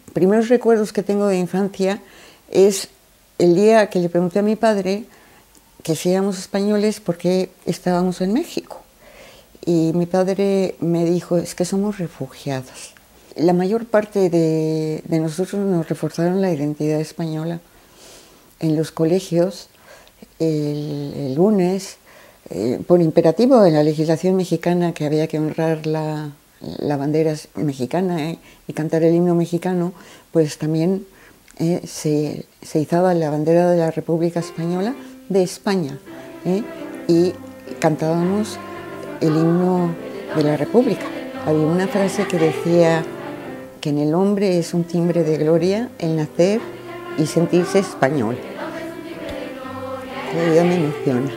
primeros recuerdos que tengo de infancia es el día que le pregunté a mi padre que si éramos españoles, ¿por qué estábamos en México? Y mi padre me dijo, es que somos refugiados. La mayor parte de nosotros nos reforzaron la identidad española. En los colegios, el lunes, por imperativo de la legislación mexicana, que había que honrar la bandera mexicana y cantar el himno mexicano, pues también se izaba la bandera de la República Española de España, y cantábamos el himno de la República. Había una frase que decía que en el hombre es un timbre de gloria el nacer y sentirse español. Todavía me emociona.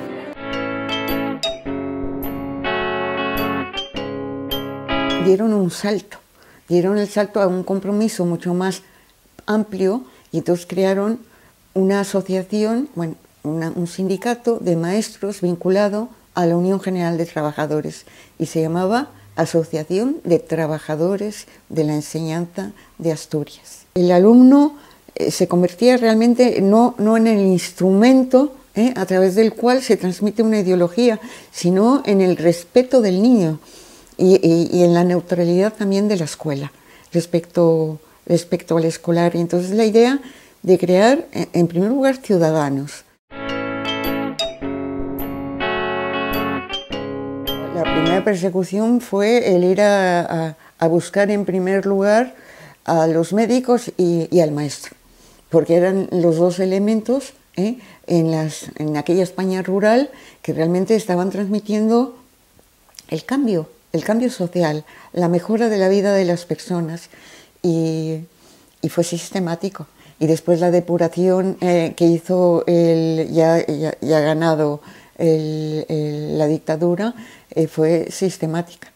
Dieron el salto a un compromiso mucho más amplio y entonces crearon una asociación, bueno, un sindicato de maestros vinculado a la Unión General de Trabajadores y se llamaba Asociación de Trabajadores de la Enseñanza de Asturias. El alumno se convertía realmente no en el instrumento a través del cual se transmite una ideología, sino en el respeto del niño y en la neutralidad también de la escuela respecto al escolar. Y entonces la idea de crear, en primer lugar, ciudadanos. La primera persecución fue el ir a buscar en primer lugar a los médicos y al maestro, porque eran los dos elementos en aquella España rural que realmente estaban transmitiendo el cambio social, la mejora de la vida de las personas, y fue sistemático. Y después la depuración que hizo ya ganado la dictadura fue sistemática.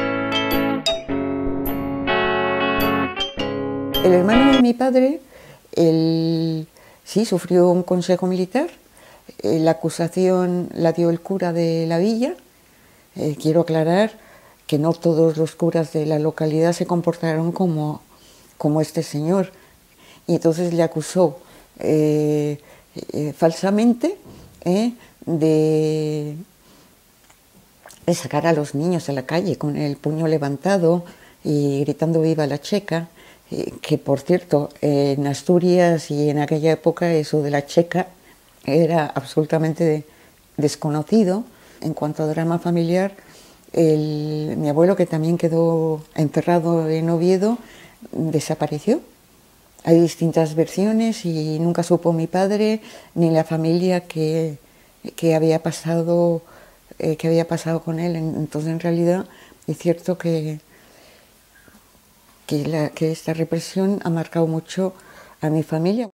El hermano de mi padre, sí, sufrió un consejo militar. La acusación la dio el cura de la villa. Quiero aclarar que no todos los curas de la localidad se comportaron como este señor. Y entonces le acusó falsamente de sacar a los niños a la calle con el puño levantado y gritando viva la checa, que por cierto en Asturias y en aquella época eso de la checa era absolutamente desconocido. En cuanto a drama familiar, mi abuelo, que también quedó enterrado en Oviedo, desapareció. Hay distintas versiones y nunca supo mi padre ni la familia qué había pasado con él. Entonces, en realidad, es cierto que esta represión ha marcado mucho a mi familia.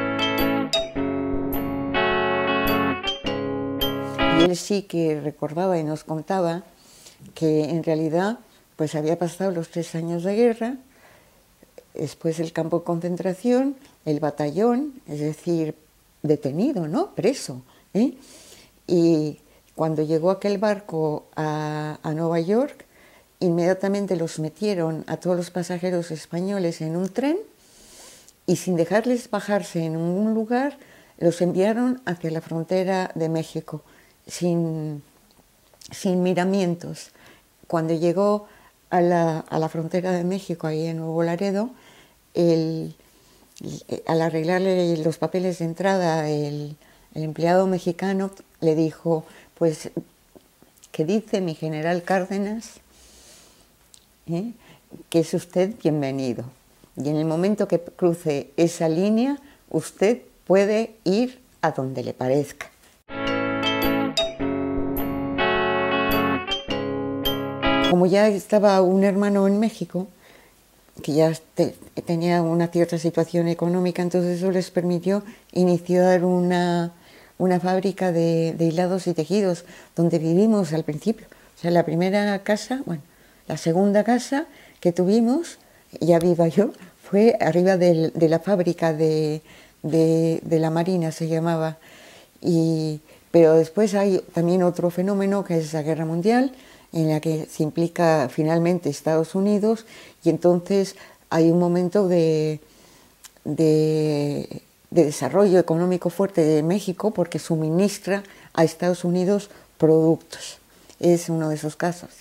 Y él sí que recordaba y nos contaba que en realidad pues había pasado los 3 años de guerra, después el campo de concentración, el batallón, es decir, detenido, ¿no? Preso. Y cuando llegó aquel barco a Nueva York, inmediatamente los metieron a todos los pasajeros españoles en un tren y sin dejarles bajarse en ningún lugar, los enviaron hacia la frontera de México, sin miramientos. Cuando llegó a la frontera de México, ahí en Nuevo Laredo, al arreglarle los papeles de entrada, el empleado mexicano le dijo, pues, ¿qué dice mi general Cárdenas? Que es usted bienvenido. Y en el momento que cruce esa línea, usted puede ir a donde le parezca. Como ya estaba un hermano en México, que ya tenía una cierta situación económica, entonces eso les permitió iniciar una fábrica de hilados y tejidos, donde vivimos al principio. O sea, la primera casa, bueno, la segunda casa que tuvimos, ya viva yo, fue arriba de la fábrica de la Marina, se llamaba. Pero después hay también otro fenómeno, que es la Guerra Mundial, en la que se implica finalmente Estados Unidos, y entonces hay un momento de desarrollo económico fuerte de México porque suministra a Estados Unidos productos. Es uno de esos casos.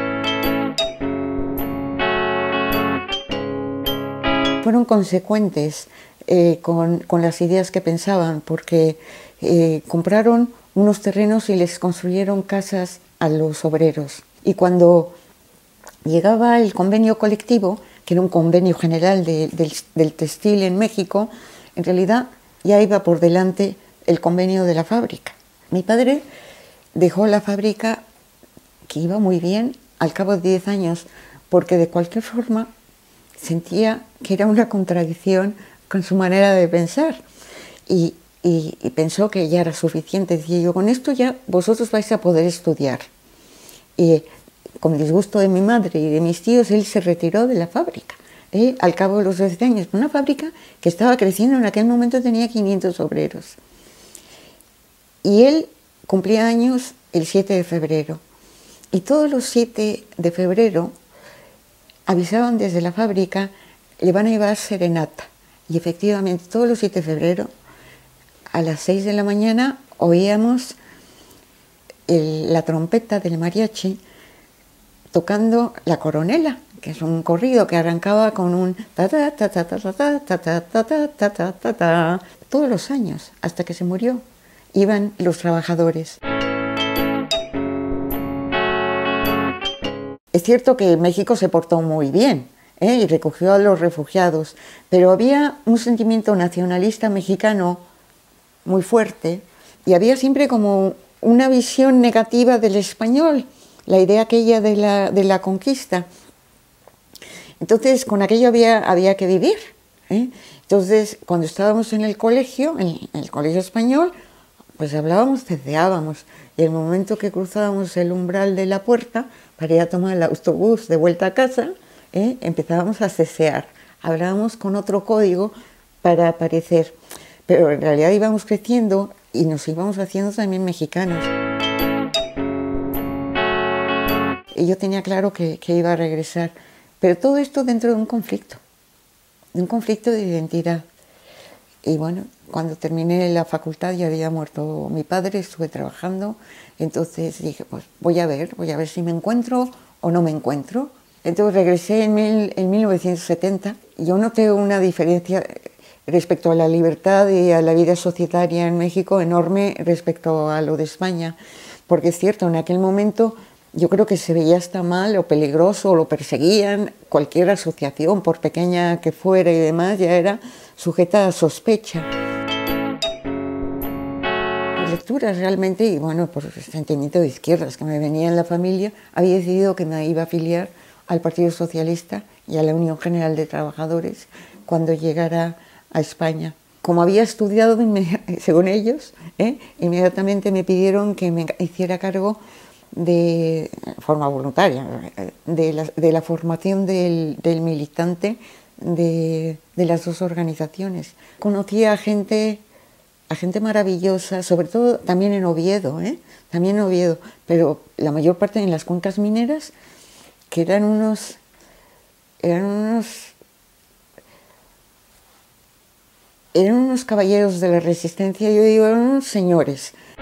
Fueron consecuentes con las ideas que pensaban, porque compraron unos terrenos y les construyeron casas a los obreros. Y cuando llegaba el convenio colectivo, que era un convenio general del textil en México, en realidad ya iba por delante el convenio de la fábrica. Mi padre dejó la fábrica, que iba muy bien, al cabo de 10 años, porque de cualquier forma sentía que era una contradicción con su manera de pensar. Y pensó que ya era suficiente. Decía yo, con esto ya vosotros vais a poder estudiar. Y con disgusto de mi madre y de mis tíos, él se retiró de la fábrica. Al cabo de los 12 años, una fábrica que estaba creciendo, en aquel momento tenía 500 obreros. Y él cumplía años el 7 de febrero. Y todos los 7 de febrero avisaban desde la fábrica, le van a llevar serenata. Y efectivamente, todos los 7 de febrero, a las 6 de la mañana, oíamos la trompeta del mariachi tocando La Coronela, que es un corrido que arrancaba con un ta ta ta ta ta ta ta ta ta ta ta ta ta ta, todos los años, hasta que se murió. Iban los trabajadores. Es cierto que México se portó muy bien, y recogió a los refugiados, pero había un sentimiento nacionalista mexicano muy fuerte y había siempre como una visión negativa del español, la idea aquella de la conquista. Entonces, con aquello había que vivir. Entonces, cuando estábamos en el colegio español, pues hablábamos, ceceábamos. Y el momento que cruzábamos el umbral de la puerta para ir a tomar el autobús de vuelta a casa, empezábamos a cesear. Hablábamos con otro código para parecer. Pero en realidad íbamos creciendo y nos íbamos haciendo también mexicanos. Y yo tenía claro que iba a regresar. Pero todo esto dentro de un conflicto de identidad. Y bueno, cuando terminé la facultad ya había muerto mi padre, estuve trabajando, entonces dije, pues voy a ver si me encuentro o no me encuentro. Entonces regresé en 1970. Yo noté una diferencia respecto a la libertad y a la vida societaria en México enorme respecto a lo de España, porque es cierto, en aquel momento yo creo que se veía hasta mal o peligroso o lo perseguían, cualquier asociación, por pequeña que fuera y demás, ya era sujeta a sospecha. Mis lecturas realmente, y bueno, por el sentimiento de izquierdas que me venía en la familia, había decidido que me iba a afiliar al Partido Socialista y a la Unión General de Trabajadores cuando llegara a España. Como había estudiado, según ellos, inmediatamente me pidieron que me hiciera cargo de forma voluntaria de la formación del militante de las dos organizaciones. Conocí a gente maravillosa, sobre todo también en Oviedo, pero la mayor parte en las cuencas mineras, que eran unos caballeros de la resistencia, yo digo, eran unos señores.